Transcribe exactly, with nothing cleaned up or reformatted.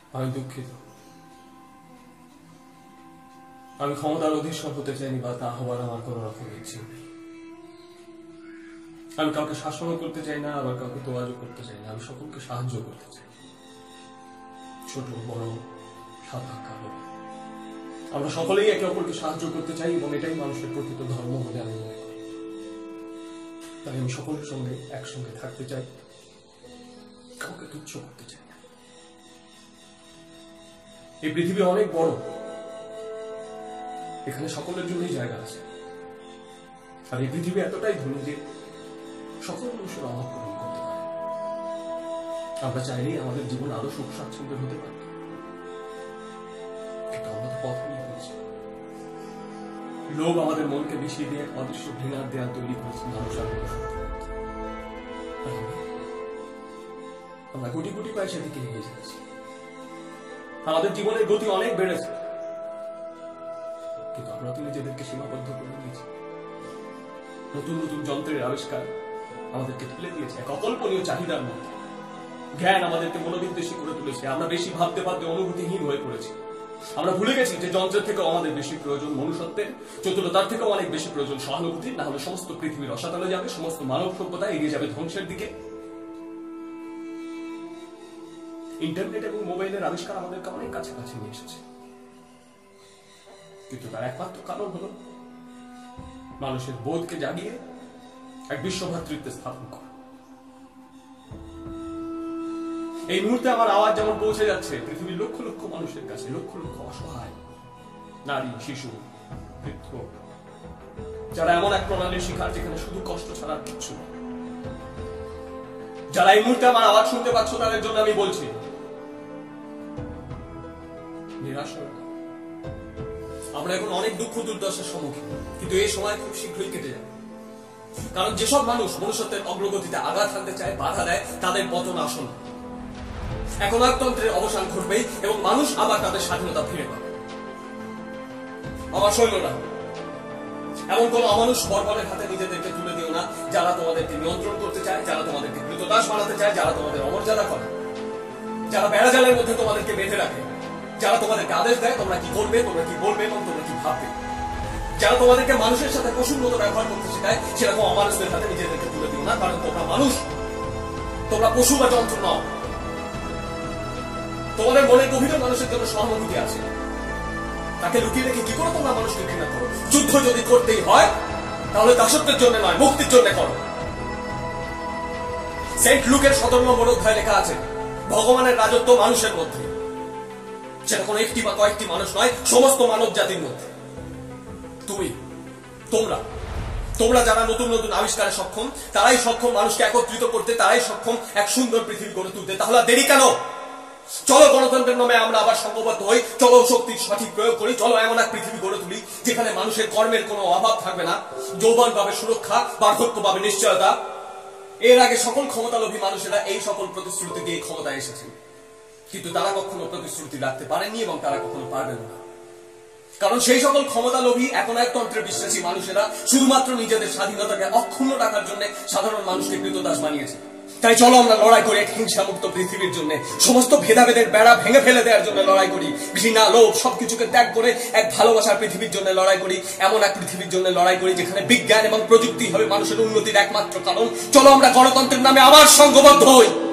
আমি দুঃখিত। আমি ক্ষমতার অধীশ্বর হতে চাইনি বা তা হওয়ার আমার কোন রকম ইচ্ছে নেই। আমি কাউকে শাসন করতে চাই না, আবার কাউকে তোয়াজও করতে চাই না। আমি সকলকে সাহায্য করতে চাই, ছোট বড় সাদা কালো। আমরা সকলেই একে অপরকে সাহায্য করতে চাই এবং এটাই মানুষের প্রকৃত ধর্ম বলে আমি মনে করি। তাই আমি সকলের সঙ্গে একসঙ্গে থাকতে চাই, কাউকে তুচ্ছ করতে চাই না। এই পৃথিবী অনেক বড়, এখানে সকলের জন্যই জায়গা আছে। আর এই পৃথিবী এতটাই ধনী যে সকল মানুষের অভাব পূরণ করতে পারে। আমরা চাইলেই আমাদের জীবন আরো সুখ স্বাচ্ছন্দ্য হতে পারে, কিন্তু আমরা তো পথ নিয়ে ফেলছি। লোভ আমাদের মনকে মিশিয়ে দিয়ে অদৃশ্য ঘৃণার দেয়াল তৈরি করেছে মানুষ আর মানুষের। আমরা কোটি কোটি পয়সা দিকে এগিয়ে যাচ্ছি, আমাদের জীবনের গতি অনেক বেড়েছে, কিন্তু আমরা তো নিজেদেরকে সীমাবদ্ধ করে দিয়েছি। নতুন নতুন যন্ত্রের আবিষ্কার আমাদেরকে ঠেলে দিয়েছে এক অকল্পনীয় চাহিদার মধ্যে। জ্ঞান আমাদেরকে মনোবিদ্বেষী করে তুলেছে। আমরা বেশি ভাবতে ভাবতে অনুভূতিহীন হয়ে পড়েছি। আমরা ভুলে গেছি যে যন্ত্রের থেকেও আমাদের বেশি প্রয়োজন মনুষ্যত্বের, চতুরতার থেকেও অনেক বেশি প্রয়োজন সহানুভূতির। না হলে সমস্ত পৃথিবীর রসাতলে যাবে, সমস্ত মানব সভ্যতা এগিয়ে যাবে ধ্বংসের দিকে। ইন্টারনেট এবং মোবাইলের আবিষ্কার আমাদেরকে অনেক কাছাকাছি নিয়ে এসেছে, কিন্তু তার একমাত্র কারণ হল মানুষের বোধকে জাগিয়ে এক বিশ্বভাতৃত্বে স্থাপন করা। এই মুহূর্তে আমার আওয়াজ যেমন পৌঁছে যাচ্ছে পৃথিবীর লক্ষ লক্ষ মানুষের কাছে, লক্ষ লক্ষ অসহায় নারী, শিশু, বৃদ্ধ, যারা এমন এক প্রণালীর শিকার যেখানে শুধু কষ্ট ছাড়া কিচ্ছু নেই। যারা এই মুহূর্তে আমার আওয়াজ শুনতে পাচ্ছ তাদের জন্য আমি বলছি, নিরাশ হয়ে না। আমরা এখন অনেক দুঃখ দুর্দশার সম্মুখীন, কিন্তু এই সময় খুব শীঘ্রই কেটে যাবে। কারণ যেসব মানুষ মনুষ্যত্বের অগ্রগতিতে আঘাত হানতে চায়, বাধা দেয়, তাদের পতন আসন্ন। একনায়কতন্ত্রের অবসান ঘটবে এবং মানুষ আবার তাদের স্বাধীনতা ফিরে পাবে। আমার সৈন্যরা, এমন কোন অমানুষ বর্বরের হাতে নিজেদেরকে তুলে দিও না, যারা তোমাদেরকে নিয়ন্ত্রণ করতে চায়, যারা তোমাদেরকে কৃতদাস বানাতে চায়, যারা তোমাদের অমর্যাদা করে, যারা বেড়াজালের মধ্যে তোমাদেরকে বেঁধে রাখে, যারা তোমাদেরকে আদেশ দেয় তোমরা কি করবে, তোমরা কি বলবে এবং তোমরা কি ভাববে, যারা তোমাদেরকে মানুষের সাথে পশুর মতো ব্যবহার করতে শেখায়, সেরকম অমানুষদের হাতে নিজেদেরকে তুলে দিও না। কারণ তোমরা মানুষ, তোমরা পশু বা যন্ত্র নও। তোমাদের মনের গভীরে মানুষের জন্য সহানুভূতি আছে, তাকে লুকিয়ে রেখে কি করে তোমরা মানুষকে ঘৃণা করো? যুদ্ধ যদি করতেই হয় তাহলে দাসত্বের জন্য নয়, মুক্তির জন্য করো। সেন্ট লুকের সতেরো নম্বর অধ্যায়ে লেখা আছে, ভগবানের রাজত্ব মানুষের মধ্যে। সেটা কোনো একটি বা কয়েকটি মানুষ নয়, সমস্ত মানব জাতির মধ্যে। তুমি, তোমরা, তোমরা যারা নতুন নতুন আবিষ্কারে সক্ষম, তারাই সক্ষম মানুষকে একত্রিত করতে, তারাই সক্ষম এক সুন্দর পৃথিবী গড়ে তুলতে। তাহলে দেরি কেন? চলো গণতন্ত্রের নামে আমরা আবার সংঘবদ্ধ হই, চলো শক্তির সঠিক প্রয়োগ করি, চলো এমন এক পৃথিবী গড়ে তুলি যেখানে মানুষের কর্মের কোনো অভাব থাকবে না, যৌবন পাবে সুরক্ষা, বার্ধক্য পাবে নিশ্চয়তা। এর আগে সকল ক্ষমতালোভী মানুষেরা এই সকল প্রতিশ্রুতি দিয়ে ক্ষমতায় এসেছে, কিন্তু তারা কখনো প্রতিশ্রুতি রাখতে পারেনি এবং তারা কখনো পারবেন না। কারণ সেই সকল ক্ষমতালোভী একনায়কতন্ত্রে বিশ্বাসী মানুষেরা শুধুমাত্র নিজেদের স্বাধীনতাকে অক্ষুণ্ণ রাখার জন্য সাধারণ মানুষকে কৃতদাস বানিয়েছে। তাই চলো আমরা লড়াই করি এক হিংসামুক্ত পৃথিবীর জন্য, সমস্ত ভেদাভেদের বেড়া ভেঙে ফেলে দেওয়ার জন্য লড়াই করি, ঘৃণা, লোভ সবকিছুকে ত্যাগ করে এক ভালোবাসার পৃথিবীর জন্য লড়াই করি, এমন এক পৃথিবীর জন্য লড়াই করি যেখানে বিজ্ঞান এবং প্রযুক্তি হবে মানুষের উন্নতির একমাত্র কারণ। চলো আমরা গণতন্ত্রের নামে আবার সংঘবদ্ধ হই।